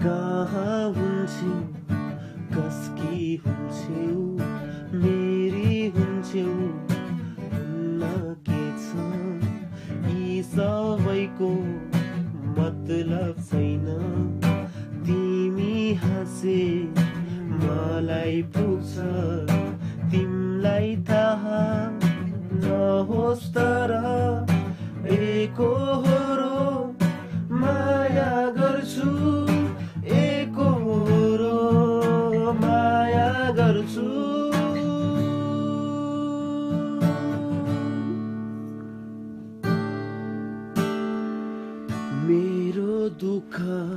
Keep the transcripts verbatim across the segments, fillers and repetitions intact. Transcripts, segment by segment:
कहाँ हुन्छौ कसकी हुन्छौ मेरी हुन्छौ हुन्न के छ यी सबैको मतलब छैन तिमी हाँसे मलाई पुग्छ तिमीलाई थाहा नहोस् तर एकहोरो माया गर्छु एकहोरो माया गर्छु मेरो दुःख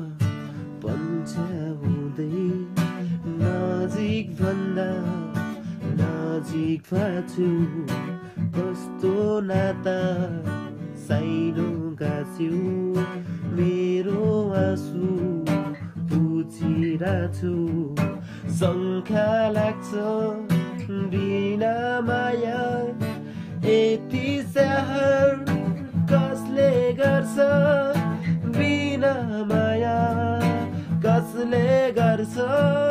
पन्च्याउँदै नजिक भन्दा नजिक भएको कस्तो नाता साइनो गाँस्यो मेरो आँसु पुछिरहेछु शङ्का लाग्छ बिना माया यति स्याहार कसले गर्छ बिना माया कसले गर्छ